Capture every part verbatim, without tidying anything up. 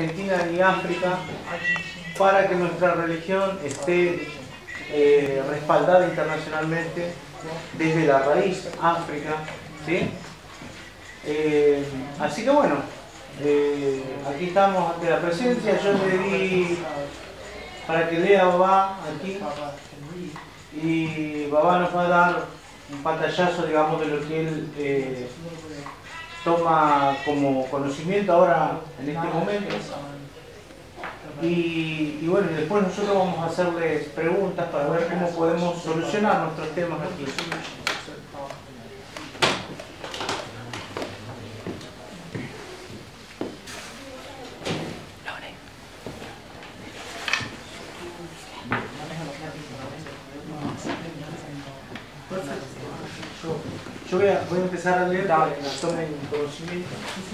Argentina y África para que nuestra religión esté eh, respaldada internacionalmente desde la raíz África, ¿sí? Eh, así que bueno, eh, aquí estamos ante la presencia. Yo le di para que lea Babá aquí, y Babá nos va a dar un pantallazo, digamos, de lo que él eh, toma como conocimiento ahora en este momento. Y, y bueno, después nosotros vamos a hacerles preguntas para ver cómo podemos solucionar nuestros temas aquí. Yo voy a, voy a empezar a leer para que tomen conocimiento.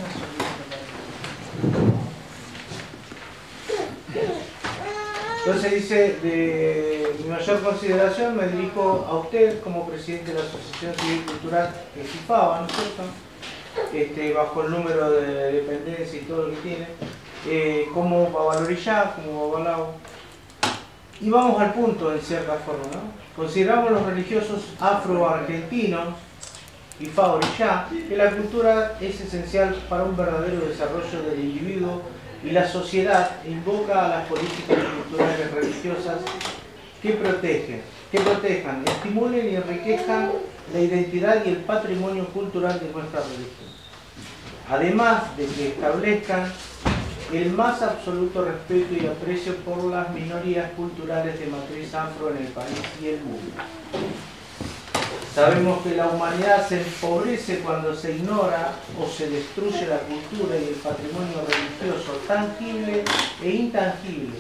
Entonces dice, de mi mayor consideración me dirijo a usted como presidente de la Asociación Civil Cultural que FIFABA, ¿no es cierto? Este, bajo el número de dependencia y todo lo que tiene, eh, como Babalorillá, como Babalao. Y vamos al punto, en cierta forma, ¿no? Consideramos los religiosos afro-argentinos y Faorillá que la cultura es esencial para un verdadero desarrollo del individuo y la sociedad, e invoca a las políticas culturales religiosas que protegen, que protejan, estimulen y enriquezcan la identidad y el patrimonio cultural de nuestra religión. Además de que establezcan el más absoluto respeto y aprecio por las minorías culturales de matriz afro en el país y el mundo. Sabemos que la humanidad se empobrece cuando se ignora o se destruye la cultura y el patrimonio religioso tangible e intangible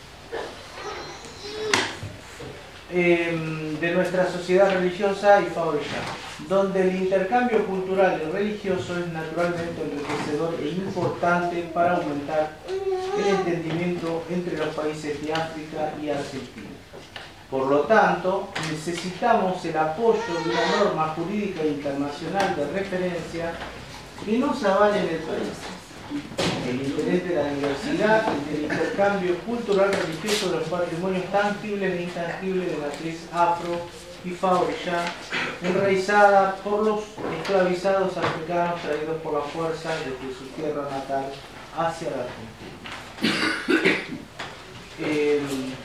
eh, de nuestra sociedad religiosa y favorita, donde el intercambio cultural y religioso es naturalmente enriquecedor e importante para aumentar el entendimiento entre los países de África y Argentina. Por lo tanto, necesitamos el apoyo de una norma jurídica internacional de referencia que nos avale en el país el interés de la diversidad y del intercambio cultural religioso de los patrimonios tangibles e intangibles de matriz afro y faorillá, enraizada por los esclavizados africanos traídos por la fuerza desde su tierra natal hacia la Argentina. Eh,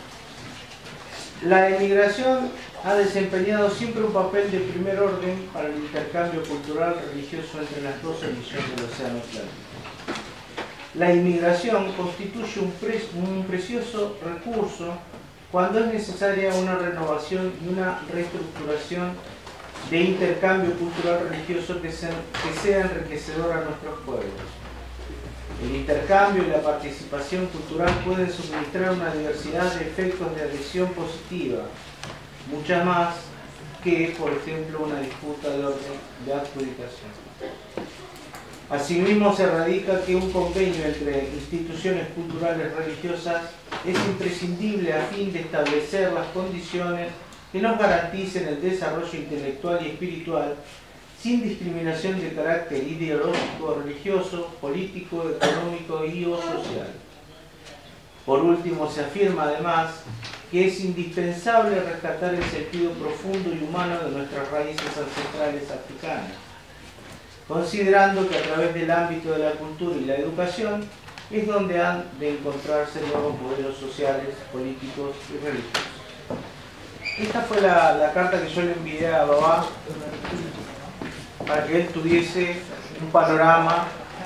La emigración ha desempeñado siempre un papel de primer orden para el intercambio cultural religioso entre las dos orillas del Océano Atlántico. La inmigración constituye un, pre un precioso recurso cuando es necesaria una renovación y una reestructuración de intercambio cultural religioso que sea, que sea enriquecedor a nuestros pueblos. El intercambio y la participación cultural pueden suministrar una diversidad de efectos de adhesión positiva, muchas más que, por ejemplo, una disputa de orden de adjudicación. Asimismo, se radica que un convenio entre instituciones culturales religiosas es imprescindible a fin de establecer las condiciones que nos garanticen el desarrollo intelectual y espiritual sin discriminación de carácter ideológico, religioso, político, económico y o social. Por último, se afirma además que es indispensable rescatar el sentido profundo y humano de nuestras raíces ancestrales africanas, considerando que a través del ámbito de la cultura y la educación es donde han de encontrarse nuevos modelos sociales, políticos y religiosos. Esta fue la, la carta que yo le envié a Babá para que él tuviese un panorama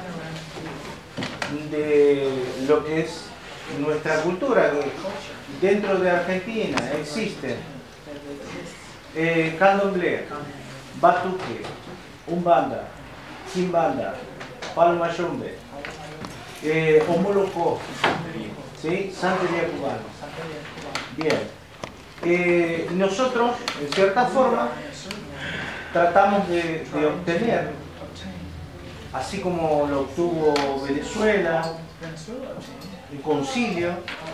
de lo que es nuestra cultura, que dentro de Argentina existen eh, candomblé, batuque, umbanda, quimbanda, palo mayombe, eh, omolocó, ¿sí? Santería cubana. Bien. Eh, nosotros, en cierta forma, tratamos de, de obtener, así como lo obtuvo Venezuela, un concilio,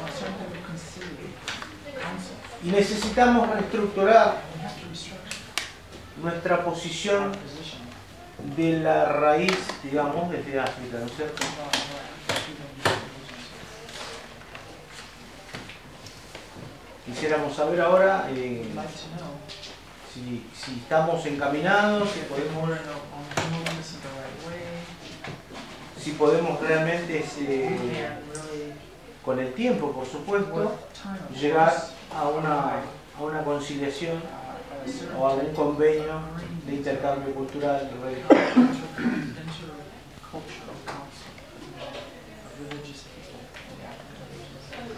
y necesitamos reestructurar nuestra posición de la raíz, digamos, desde África, ¿no es cierto? quisiéramos saber ahora eh, I'd like to know si, si estamos encaminados, si if podemos, we're moving this in the right way, si podemos realmente eh, and really, con el tiempo, por supuesto, with time, of llegar course, a una, a una conciliación uh, at a certain o a algún time, convenio de intercambio cultural y religioso. intercultural council of religious people in the African regions.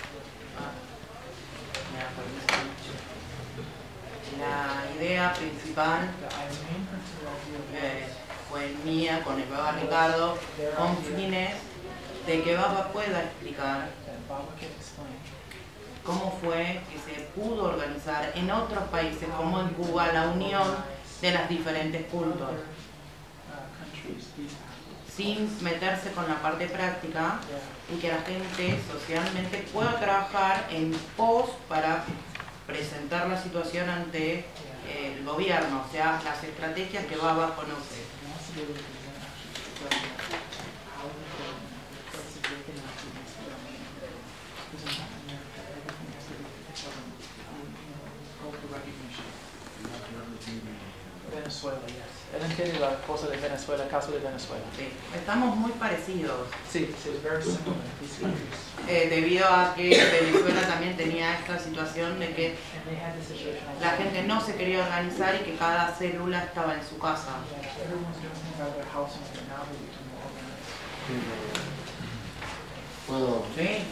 La idea principal The main principal idea eh, fue mía con el Baba Ricardo, con fines de que Baba pueda explicar that Baba can explain cómo fue que se pudo organizar en otros países como en Cuba la unión de las diferentes culturas, uh, countries, these sin meterse con la parte práctica y que la gente socialmente pueda trabajar en pos para presentar la situación ante eh, el gobierno, o sea, las estrategias que Baba conoce. Venezuela, yes. Él entiende la cosa de Venezuela, el caso de Venezuela. Sí, estamos muy parecidos, Sí, sí, very similar, these countries. eh, debido a que Venezuela también tenía esta situación de que And they had this situation. la gente no se quería organizar y que cada célula estaba en su casa. Everyone's doing things out of their house and now they become more organized. Puedo. Sí.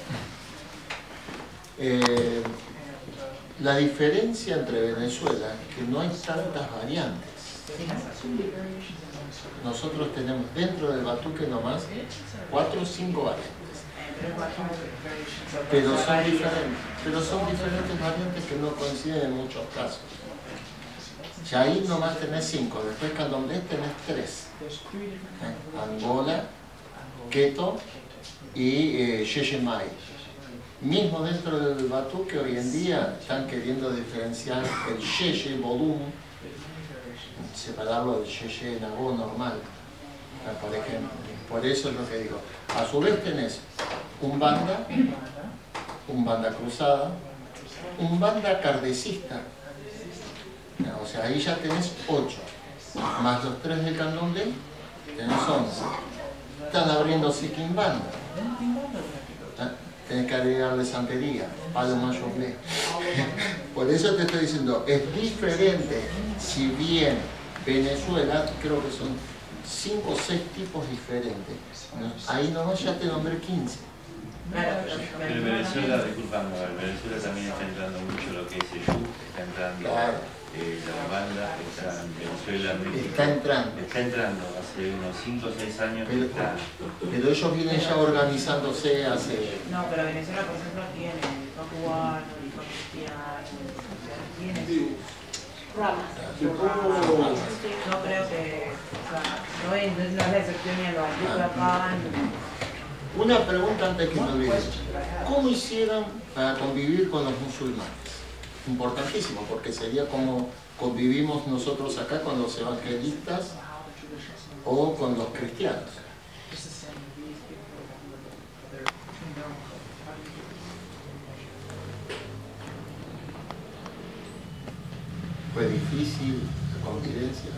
Eh, And uh, la diferencia entre Venezuela es que no hay tantas variantes. there's not too many variations in Venezuela. Nosotros tenemos dentro del batuque nomás cuatro o cinco variantes. There's not too many variations of Pero son Venezuela. diferentes, pero son diferentes variantes que no coinciden en muchos casos. Ya ahí nomás tenés cinco, después candomblé tenés tres. There's three different ¿eh? kinds of religions. Angola, Angola, Queto Queto, y eh, Yeyemay. Mismo dentro del batuque hoy en día están queriendo diferenciar el Yeye, volumen, there's many variations. separarlo del Yeye Nagó normal, por ejemplo. Por eso es lo que digo. A su vez tenés un banda, Banda, un banda cruzada, Banda Cruzada, un banda cardecista. O sea, ahí ya tenés ocho. Más los tres del candomblé, tenés once. Están abriendo Siquín Banda. anything Banda we have to go to. ¿eh? Tenés que agregarle santería, palo mayoblé. All of them. Por eso te estoy diciendo, es diferente, si bien Venezuela, creo que son cinco o seis tipos diferentes. ¿no? Ahí nomás ya te nombré quince. Claro, Pero Venezuela, disculpame, Venezuela también está entrando mucho lo que es el yuc, está entrando Claro. eh, la banda, está en Venezuela, México. Está entrando. Está entrando, hace unos cinco o seis años que Pero, está. pero ellos vienen ya organizándose hace... no, pero Venezuela, por ejemplo, tiene el hip hop cubano, el hip hop cristiano, o sea, tiene sus ramas. sus ramas. Yo creo que, o sea, no es, no es la excepción ni en los antiguos acá, ni- Una pregunta antes que me One olvide. question that I have. ¿Cómo hicieron para convivir con los musulmanes? Importantísimo, porque sería como convivimos nosotros acá con los evangelistas So how the traditional o con los cristianos. just the same as these people that they're between their own cultures. How do you do it? Fue difícil la convivencia.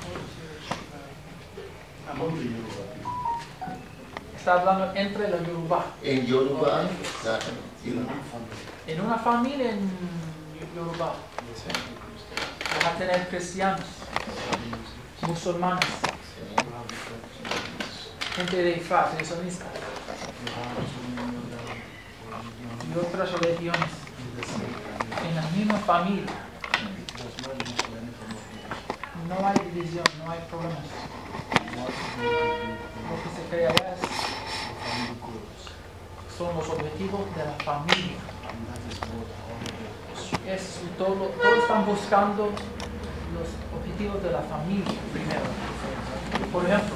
Está hablando entre la Yoruba. En Yoruba, la- En una familia en Yoruba vas a tener cristianos, musulmanes, gente de Ifá, islamista y otras religiones en la misma familia. No hay división, no hay problemas. Lo que se crea es, son los objetivos de la familia. Es todo, todos están buscando los objetivos de la familia primero. Por ejemplo,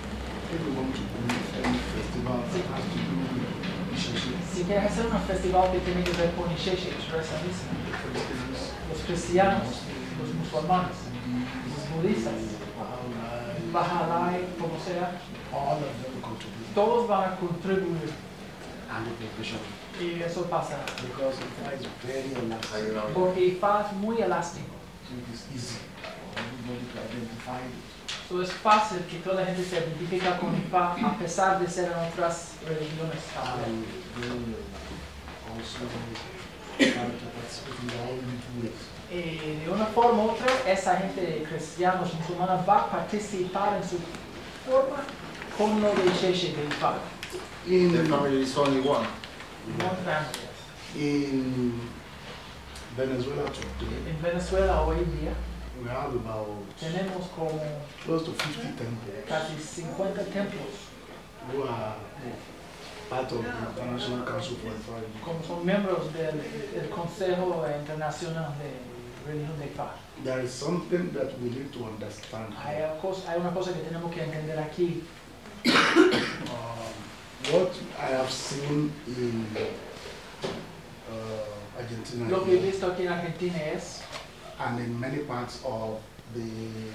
si quieres hacer un festival que tiene que ver con Isheshe, los cristianos, los musulmanes, los budistas, Bahá'í, como sea, todos van a contribuir the profession Y eso pasa. because Ifa is very elastic. Porque IFA es muy elástico. So it is easy for everybody to identify it. So es fácil que toda la gente se identifica con IFA a pesar de ser en otras religiones también. And they will also try to participate in all rituals. Y de una forma u otra, esa gente cristianos musulmanes va a participar en su forma con lo de Sheshe de IFA. The In, family is only one. One family. in Venezuela today, En Venezuela hoy día we have about tenemos como close to fifty temples casi cincuenta templos, who are part of the International Council for Ifa. como son miembros del, del Consejo Internacional de Religión de IFA. There is something that we need to understand. Hay, una cosa- hay una cosa que tenemos que entender aquí. Um, what I have seen in uh, Argentina Lo que he here, visto aquí en Argentina es, and in many parts of the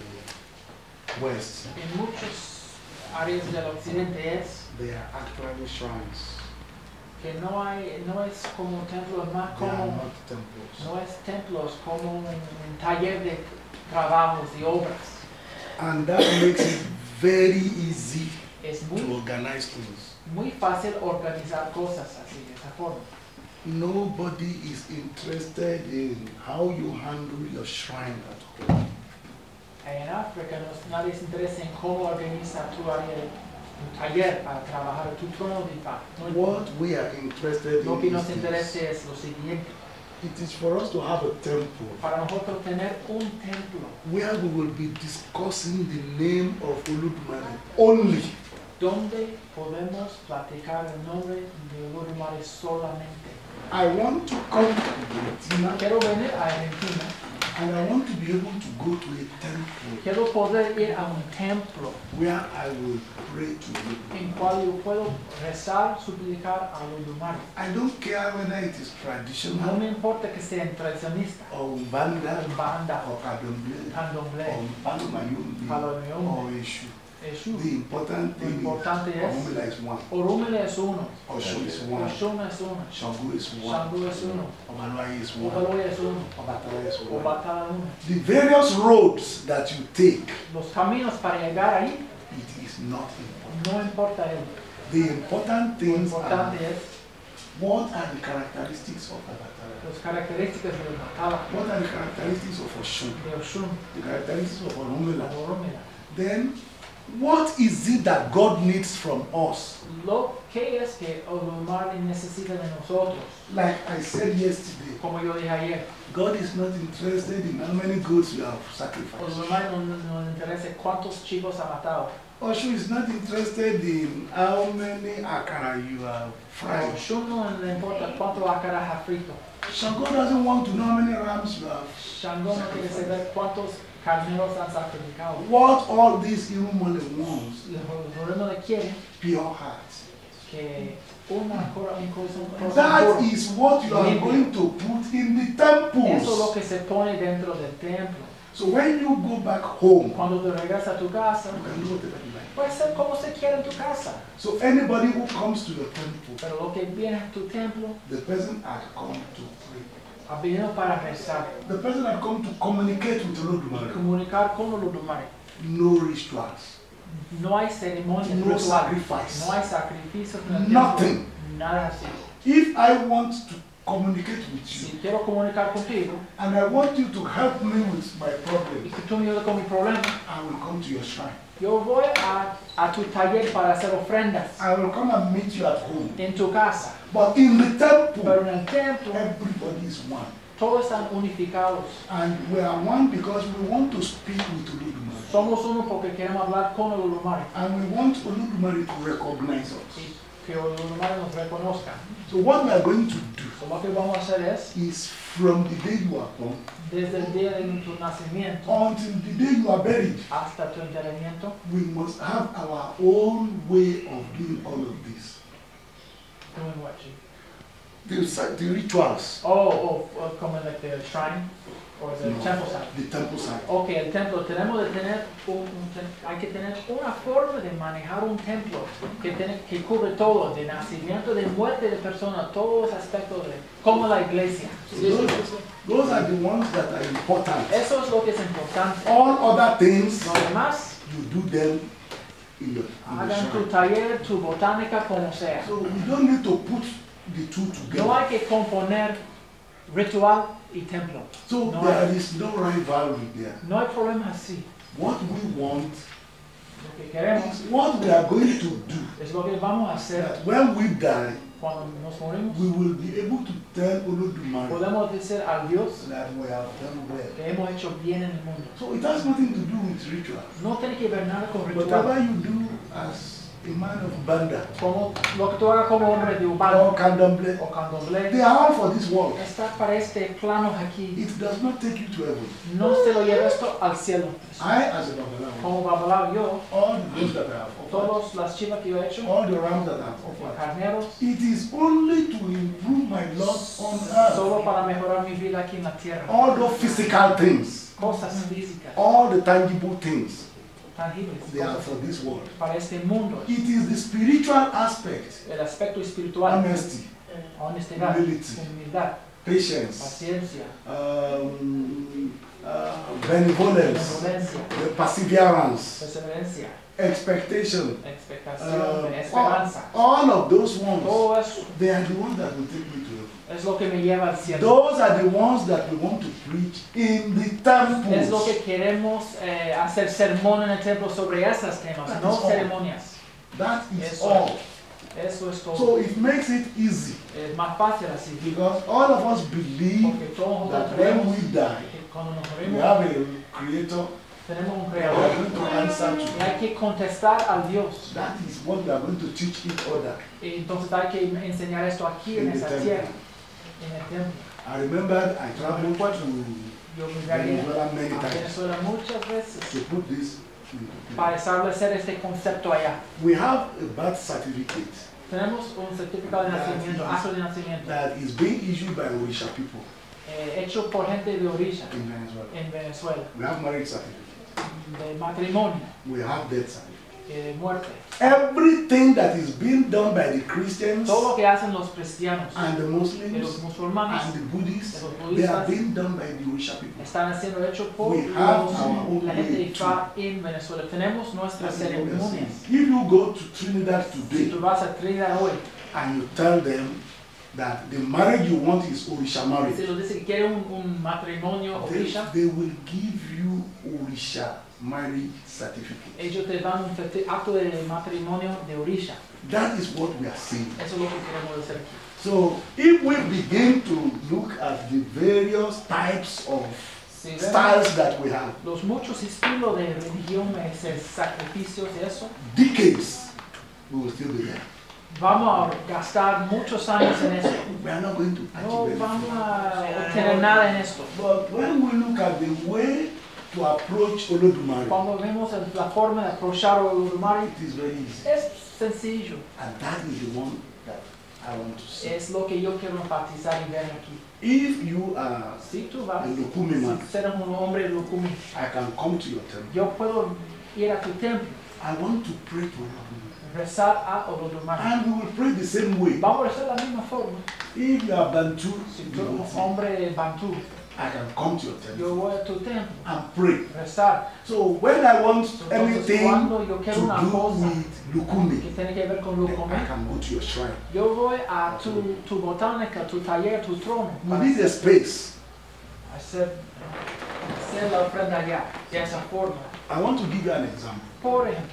West, en muchas áreas del occidente es they are actually shrines. que no hay, no es como templos más They are como, not temples. no es templos como un, un taller de trabajos y obras. And that makes it very easy Es to muy, organize things. muy fácil organizar cosas así, de esa forma. Nobody is interested in how you handle your shrine at home. En África no, nadie se interesa en cómo organiza tu área, un taller para trabajar tu trono de IFA. No What importa. we are interested Lo que in nos is this. interesa es lo siguiente, It is for us to have a temple para nosotros tener un templo where we will be discussing the name of Olodumare only. donde podemos platicar el nombre de Olodumare solamente. I want to come to Argentina Quiero venir a Argentina, and I want to be able to go to a temple quiero poder ir a un templo where I will pray to Olodumare. en cual yo puedo rezar, suplicar a Olodumare. I don't care whether it is No me traditional importa que sean tradicionistas, or Umbanda banda, or Kadomble candomblé, or Palomayombe Palomayombe, or Eshu. Eshu. The important Lo thing importante is es, Orunmila is one, Orumile es uno, Osun is one, Oshun es uno, Shango is one, Shango es uno, Obaluaye is one, Obaloy es uno, Obatala is one. Obatala uno. The various roads that you take, Los caminos para llegar ahí it is not important. no importa él. The important Lo things are importante es what are the characteristics of Obatala, las características de Obatala, what are the characteristics of Osun, de Oshun, the characteristics of de Orunmila. Orumila. Then, what is it that God needs from us? Lo que es que Olodumare necesita de nosotros, Like I said yesterday, como yo dije ayer, God is not interested in how many goats you have sacrificed. Olodumare no no le interesa cuántos chivos ha matado. Oshu is not interested in how many akara you have A fried. Oshun no le importa cuánto ácaras ha frito. Shango doesn't want to know how many rams you have. Shango no quiere saber cuántos carneros han sacrificado. What all these Irumole wants, Los Orumile quieren pure heart. que una cora- un corazón corazón That puro. is what you are going to put in the Eso es lo temples. que se pone dentro del templo. So when you go back home, Cuando tú regresas a tu casa, you can do whatever you like. puede ser como se quiera en tu casa. So anybody who comes to the temple, Pero lo que viene a tu templo the person had come to pray. ha venido para rezar, The person had come to communicate with y Olodumare. comunicar con Olodumare. No rituals. No hay ceremonias No rituales, sacrifice. no hay sacrificios en el templo, Nothing. nada así. If I want to communicate with you Si quiero comunicar contigo and I want you to help me with my y problem, que tú me ayudes con mi problema, I will come to your shrine. yo voy a, a tu taller para hacer ofrendas I will come and meet you at home. en tu casa. But in the Pero temple, en el templo everybody is one. todos están unificados. And we are one because we want to speak with Olodumare. Somos uno porque queremos hablar con Olodumare And we want Olodumare to recognize us. y que Olodumare nos reconozca. So what we are going to do So, lo que vamos a hacer es, is from the day you are born desde el día de tu nacimiento until the day you are buried, hasta tu enterramiento, we must have our own way of doing all of this. doing what you- the, si- the rituals, Oh, oh, oh, como like the shrine or the No. temple site. the temple side. Ok, el templo, tenemos de tener un, un tem- hay que tener una forma de manejar un templo que, tiene, que cubre todo, de nacimiento, de muerte de personas, todos los aspectos de, como la iglesia. So those, those are the ones that are important. Eso es lo que es importante. All other things, Lo demás, you do them in the, in the hagan tu shrine. taller, tu botánica, como sea. So we don't need to put the two No together. hay que componer ritual y templo. So No there hay, is no rivalry there. no hay problema así. What we want Lo que queremos is what we are going to do. es lo que vamos a hacer That when we die, cuando nos morimos. we will be able to tell Olodumare Podemos decir al Dios that we have done well. que hemos hecho bien en el mundo. So it has nothing to do with ritual. No tiene que ver nada con ritual. Whatever you do as a man of Banda Como lo que tú hagas como hombre de or Ubal Candomblé, o candomblé, they are all for this world. está para este plano aquí. It does not take you to heaven. No se lo lleva esto al cielo. I, as a Babalawo, Como Babalao, yo, all the gifts that I have offered, todas las chivas que yo he hecho, all the rams that I have los offered, carneros, it is only to improve my lot on earth. solo para mejorar mi vida aquí en la tierra. All those physical things, Cosas físicas, all the tangible things, tangibles, they are cosas for this world. para este mundo. It is the spiritual aspect, El aspecto espiritual, honesty, honestidad, humility, humildad, patience, paciencia, um, uh, benevolence, benevolencia, the perseverance, perseverancia, expectation, expectación, uh, esperanza. all, all of those ones, Todo eso they are the ones that will take me to heaven. es lo que me lleva al cielo. Those are the ones that we want to preach in the Es lo temples. que queremos eh, hacer sermón en el templo sobre esas temas, That no is all. ceremonias. That is Eso. all. Eso es todo. So it makes it easy Es más fácil así, because all of us believe porque todos that nosotros when creemos we die, que cuando nos we morimos have a creator tenemos un we are creador going to answer y to. hay que contestar al Dios. That is what we are going to teach each other. Y entonces hay que enseñar esto aquí en In the esa temple. tierra, en el templo. I remember I traveled to Yo me viajé Venezuela many a times Venezuela muchas veces to put this into para place. establecer este concepto allá. We have a birth certificate Tenemos un certificado de nacimiento, acto de nacimiento, that is being issued by Orisha people eh, hecho por gente de Orisha in Venezuela. en Venezuela, We have marriage certificate. de matrimonio, We have death certificate. eh, de muerte. Everything that is being done by the Christians Todo lo que hacen los cristianos, and the de Muslims los musulmanes, and the Buddhists, de los they are budistas, being done by the Orisha people. están siendo hechos por We have los- our own la gente de way Ifá en Venezuela. Tenemos nuestras That's what we are saying. ceremonias. If you go to Trinidad Si today tú vas a Trinidad hoy, and you tell them that the marriage you want is Orisha si marriage, lo dice que quiere un, un matrimonio they, Orisha, they will give you Orisha marriage certificate. ellos te dan un certi- acto de matrimonio de Orisha. That is what we are saying. Eso es lo que queremos decir aquí. So if we begin to look at the various types of Si vemos styles that we have, los muchos estilos de religión, ese sacrificios y eso, decades, we will still be there. vamos a gastar muchos años en esto. We are not going to No achieve vamos anything. a obtener nada en esto. But when we look at the way to approach Olodumare, Cuando vemos el- la forma de aprovechar a Urumari, it is very easy. es sencillo. And that is the one that I want to see. Es lo que yo quiero enfatizar y ver aquí. If you are Si tú vas, a Lukumi man, si eres un hombre Lukumi, I can come to your temple. yo puedo ir a tu templo, I want to pray to Olodumare. rezar a Olodumare. And we will pray the same way. Vamos a rezar de la misma forma. If you are Bantu, Si you tú eres will un see. hombre Bantú, I can come to your temple yo voy a tu templo, and pray. rezar. So when I want Entonces, anything cuando yo to quiero una do cosa with Lukumi, que tiene que ver con then Lukumi, I can go to your shrine. yo voy a tu, tu botánica, tu taller, tu trono, We para need a space. hacer, hacer la ofrenda allá, de esa forma. I want to give you an example. Por ejemplo,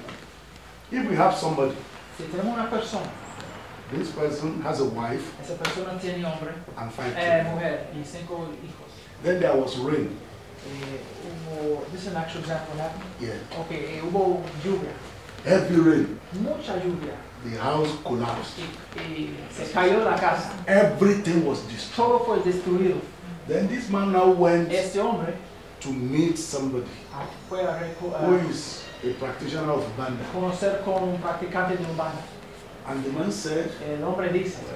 If we have somebody, si tenemos una persona, this person has a wife esa persona tiene hombre, and five eh, children. mujer y cinco hijos. Then there was rain. Eh, hubo, this is an actual example what happened. Yeah. Ok, eh, hubo lluvia, Heavy rain. mucha lluvia, The house collapsed. y, y se cayó la casa. Everything was destroyed. Todo fue destruido. Then this man now went Este hombre to meet somebody ah, fue a, reco- a who is a practitioner of Banda. conocer con un practicante de Umbanda. And the man said, El hombre dice,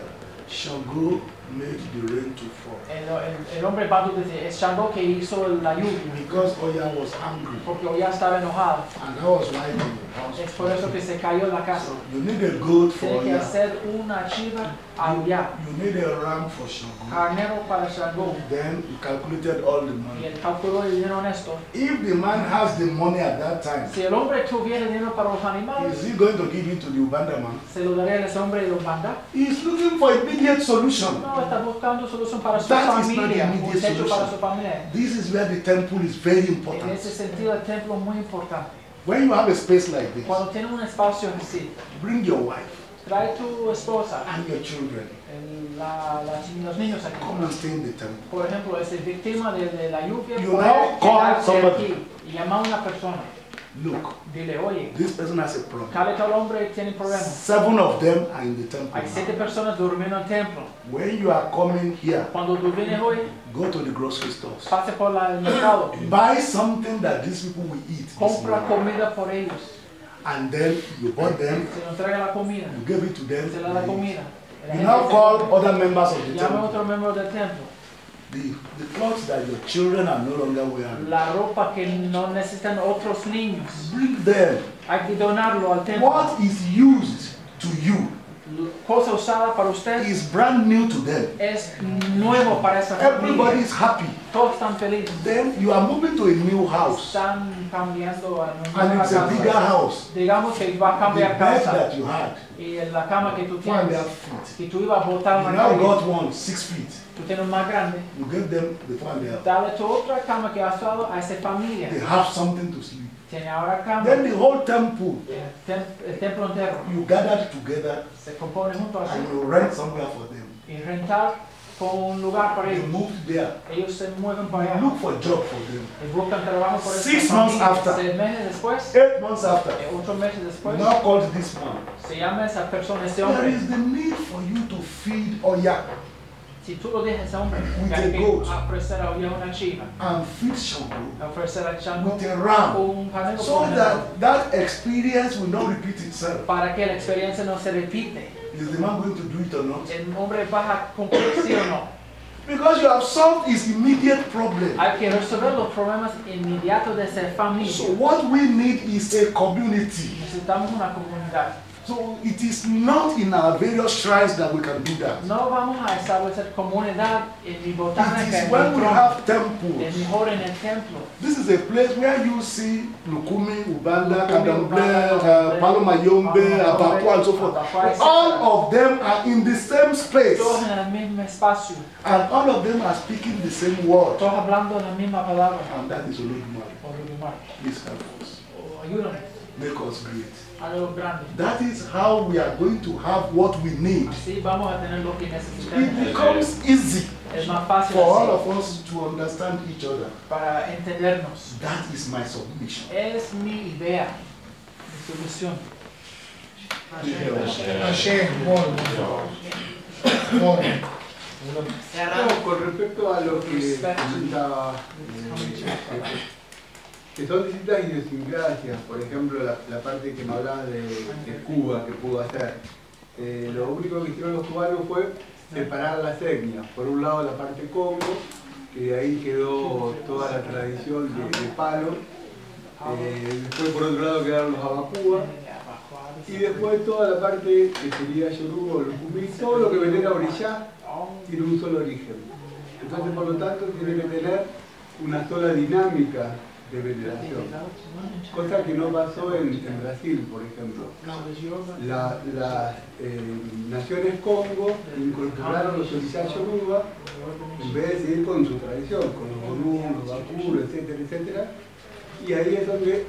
Shango made the rain to fall. El, el, el hombre Badu dice, es Shango que hizo la lluvia, Because Oya was angry. porque Oya estaba enojado. And that was why the house. Es por eso que se cayó la casa. You need a goat for Tiene que Oya. hacer una chiva a Oya, You need a ram for Shango. carnero para Shango. Then you calculated all the Y money. él calculó el dinero honesto. If the man has the money at that time, Si el hombre tuviera dinero para los animales, is he going to give it to the Uganda man? se lo daría a ese hombre de los bandas. He's looking for immediate solution. No, está buscando solución para su That is not the familia, un immediate techo para solution. su familia. This is where the temple is very En important. ese sentido, el templo es muy importante. When you have a space like this, Cuando tiene un espacio así, bring your wife trae tu esposa, and your children. el- la- las- los niños aquí. Come and stay in the temple. Por ejemplo, es víctima de, de la lluvia, You puede now call quedarse somebody. aquí y llama a una persona. Look, Dile, oye, this person has a problem. cada tal hombre tiene problemas. Seven of them are in the temple. Hay siete now. personas durmiendo en el templo. When you are coming here, Cuando tú vienes hoy, go to the grocery stores. pase por la- el mercado, Buy something that these people will eat. this compra morning. comida por ellos. And then you bought them, Se lo entrega la comida, you gave it to them. se le da comida. La You gente now se- call other members of the llama a temple. otro miembro del templo. The, the clothes that your children are no longer wearing. La ropa que no necesitan otros niños, Bring them. hay que donarlo al templo. What is used to you Cosa usada para usted is brand new to them. es nuevo para esa Everybody familia. is happy. Todos están felices. Then you are moving to a new house. Están cambiando a una And nueva it's a bigger casa. house. Digamos que va a The cambiar bed casa that you had, y en la cama que tú four and a tienes, half feet. que tú ibas a botar You en la now calle, got one, six feet. tú tienes más grande. You gave them the four and a half. Dale tu otra cama que has dado a esa familia. They have something to sleep. Tiene ahora cama. Then the whole temple, El, tem- el templo entero you gathered together se compone junto así and you rent somewhere for them. y rentar con un lugar para You ellos. move there. Ellos se mueven para allá. You look for a job for them. Y buscan trabajo por esa Six months familia. after. Seis meses después, Eight months after, eh, ocho meses después, you now called this man. se llama esa persona, ese There hombre. is the need for you to feed Oya Si tú lo dejas a ese hombre, With hay a que goat. ofrecer a Oya una chiva, and feed Shango ofrecer a Chango with a ram, un carnero so por that that experience will not repeat itself. para que la experiencia no se repite. Is the man going to do it or not? El hombre va a cumplir sí o no. Because you have solved his immediate problem. Hay que resolver los problemas inmediatos de esa familia. So what we need is a community. Necesitamos una comunidad. So it is not in our various shrines that we can do that. No vamos a establecer comunidad en mi It botánica, is en mi when we tronco, have es temples. mejor en el templo. This is a place where you see Lukumi, Ubanda, Kadamble, uh, Palomayombe, Abakwa, and so forth. All of them are in the same space. Todos en el mismo espacio, And all of them are speaking the same word. todos hablando la misma palabra. And that is Olodumare. O Olodumare. Please help us. O ayúdame, Make us great. algo grande. That is how we are going to have what we need. Así vamos a tener lo que It necesitamos. becomes easy Es más fácil for all así of us to understand each other. para entendernos. That is my submission. Es mi idea de solución. Hashem, bueno. Bueno. Cerramos. No, con respecto a lo que comentaba, eh, que son distintas idiosincrasias, por ejemplo, la, la parte que me hablaba de, de Cuba, que pudo hacer. Eh, lo único que hicieron los cubanos fue separar las etnias. Por un lado la parte Congo, que de ahí quedó toda la tradición de, de palo. Eh, después por otro lado quedaron los Abacúa. Y después toda la parte que sería Yoruba o Lucumí, todo lo que venera Orishá tiene un solo origen. Entonces, por lo tanto, tiene que tener una sola dinámica de veneración. Cosa que no pasó en, en Brasil, por ejemplo. La- las eh, naciones Congo incorporaron los Orishá Yoruba en vez de seguir con su tradición, con los Bonú, los Bakuro, etcétera, etcétera. Y ahí es donde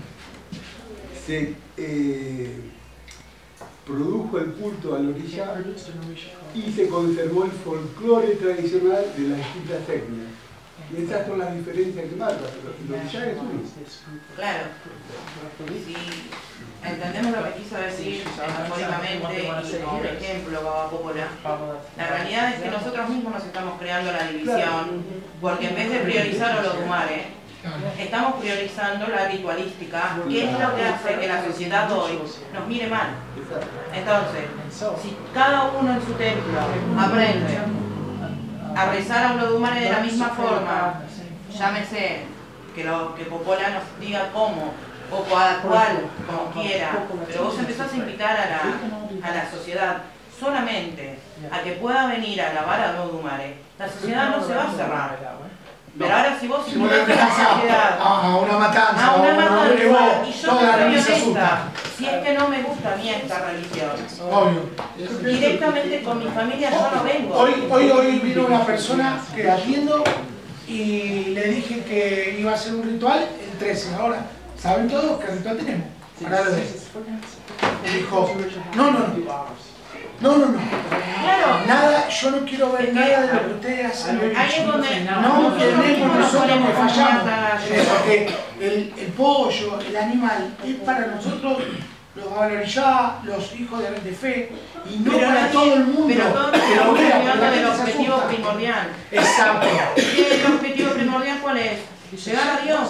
se eh, produjo el culto al orishá y se conservó el folclore tradicional de las distintas etnias. Y esas son las diferencias que marcan, pero el orishá es uno. Claro. Si entendemos lo que quiso decir metafóricamente y como ejemplo Baba Popola, la realidad es que nosotros mismos nos estamos creando la división, porque en vez de priorizar a los Olodumare, Estamos priorizando la ritualística, que es lo que hace que la sociedad hoy nos mire mal. Entonces, si cada uno en su templo aprende a rezar a un Olodumare de la misma forma, llámese que, lo, que Popola nos diga cómo, o cada cual, como quiera, pero vos empezás a invitar a la, a la sociedad solamente a que pueda venir a alabar a Olodumare, la sociedad no se va a cerrar. Pero ahora si vos Si vos invitas le a la empezás sociedad a, a una matanza, a una a un revo, matanza, y yo toda te la soy religión se honesta, asusta. si es que no me gusta a mí esta religión, Obvio. directamente con mi familia yo no vengo. Hoy, hoy, hoy vino una persona que atiendo y le dije que iba a hacer un ritual el trece. Ahora, ¿saben todos qué ritual tenemos? Para lo de me dijo, no, no, no. No, no, no. Claro. Nada, yo no quiero ver nada de lo que ustedes hacen. Ahí es donde No tenemos nosotros que fallamos. Porque Porque el, el pollo, el animal, es para nosotros los valorizá, los hijos de, de fe, y no pero para nadie- todo el mundo. Pero todos Que lo estamos vea, hablando porque del la gente se objetivo asusta. primordial. Exacto. ¿Y el objetivo primordial cuál es? Llegar a Dios.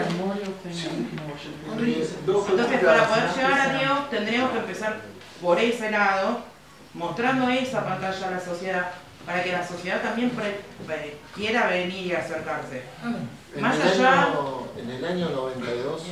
Entonces, para poder llegar a Dios, tendríamos que empezar por ese lado, mostrando esa pantalla a la sociedad, para que la sociedad también pre- pre- quiera venir y acercarse. En Más el allá- año, en el año noventa y dos,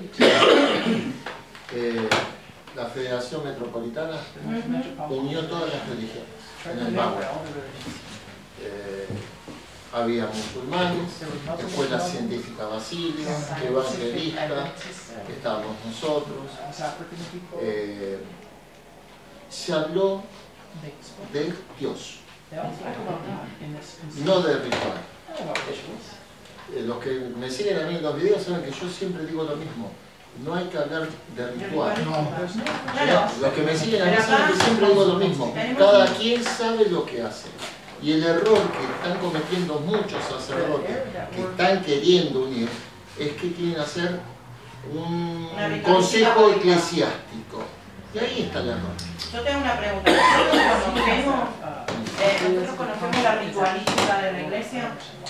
eh, la Federación Metropolitana unió todas las religiones en el Bagua. Eh, había musulmanes, Escuela Científica Basilia, evangelistas, estábamos nosotros. Eh, se habló de Dios, no de ritual. Eh, los que me siguen a mí en los videos saben que yo siempre digo lo mismo. No hay que hablar de ritual. Claro. Los que me siguen a mí saben que siempre digo lo mismo. Cada quien sabe lo que hace. Y el error que están cometiendo muchos sacerdotes que están queriendo unir es que quieren hacer un consejo eclesiástico. Y ahí está el error. Yo tengo una pregunta. ¿Nosotros conocemos, eh, nosotros conocemos la ritualística de la iglesia?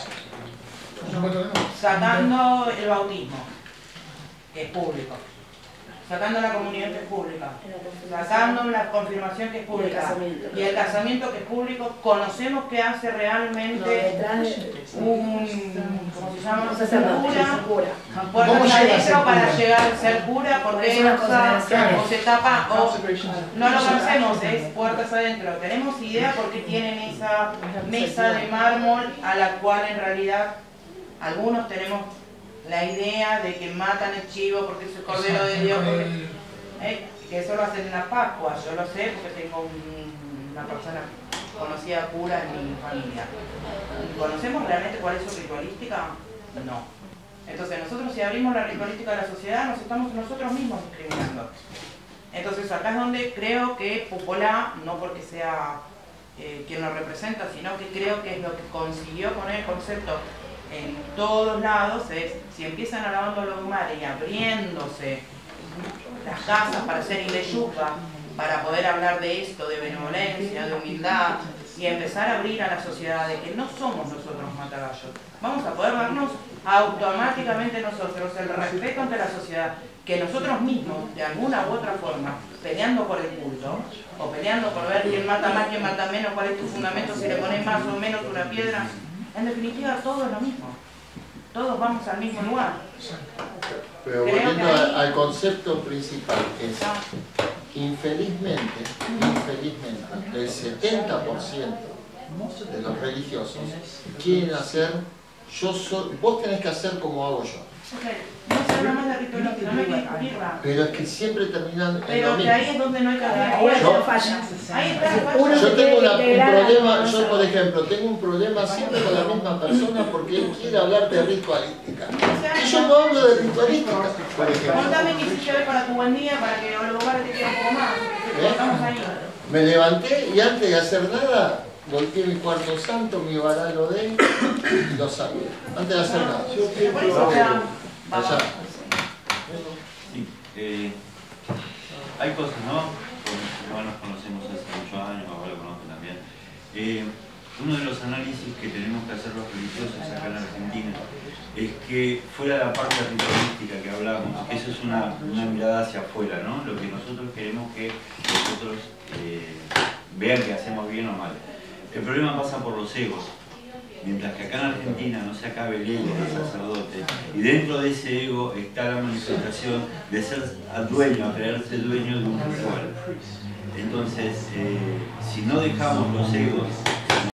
Sacando el bautismo, que es público. Sacando la comunión, que es pública. Sacando la confirmación, que es pública. Y el casamiento, que es público. Conocemos que hace realmente un... ¿Cómo se llama? Un cura. Puertas adentro para llegar a ser cura, porque usa o se tapa o no lo conocemos, es puertas adentro. ¿Tenemos idea por qué tienen esa mesa de mármol a la cual en realidad algunos tenemos la idea de que matan el chivo porque es el cordero de Dios? Porque, eh, que eso lo hacen en la Pascua, yo lo sé porque tengo un, una persona conocida cura en mi familia. ¿Conocemos realmente cuál es su ritualística? No. Entonces nosotros, si abrimos la ritualística de la sociedad, nos estamos nosotros mismos discriminando. Entonces acá es donde creo que Popola, no porque sea eh, quien lo representa, sino que creo que es lo que consiguió poner el concepto en todos lados, es si empiezan alabando a Olodumare y abriéndose las casas para hacer ileyuca, para poder hablar de esto, de benevolencia, de humildad, y empezar a abrir a la sociedad de que no somos nosotros matagallos. Vamos a poder darnos automáticamente nosotros el respeto ante la sociedad, que nosotros mismos, de alguna u otra forma, peleando por el culto, o peleando por ver quién mata más, quién mata menos, cuál es tu fundamento, si le pones más o menos una piedra, en definitiva todo es lo mismo. Todos vamos al mismo lugar. Pero volviendo a- al concepto principal, es infelizmente, infelizmente, el setenta por ciento de los religiosos quieren hacer, yo soy, vos tenés que hacer como hago yo. Okay. No se habla más de ritualística, no hay que discutirla. Pero es que siempre terminan en lo Pero que ahí es mismo. donde no hay que hablar. Yo- Ahí está la falla. Yo tengo una- un problema, yo por ejemplo, tengo un problema siempre con la misma persona porque él quiere hablar de ritualística. Y yo no hablo de ritualística, por ejemplo. Contame qué hiciste hoy para tu buen día, para que Olodumare te quiera un poco más. Estamos ahí. Me levanté y antes de hacer nada, golpeé mi cuarto santo, mi varalo de y lo saqué. Antes de hacer nada. Por eso ya vamos. Allá. Sí, eh, hay cosas, ¿no? Porque igual nos conocemos hace muchos años, ahora lo conozco también. Eh, uno de los análisis que tenemos que hacer los religiosos acá en Argentina es que fuera de la parte ritualística que hablamos, eso es una, una mirada hacia afuera, ¿no? Lo que nosotros queremos que nosotros eh, vean que hacemos bien o mal. El problema pasa por los egos. Mientras que acá en Argentina no se acabe el ego del sacerdote, y dentro de ese ego está la manifestación de ser dueño, a creerse dueño de un ritual. Entonces, eh, si no dejamos los egos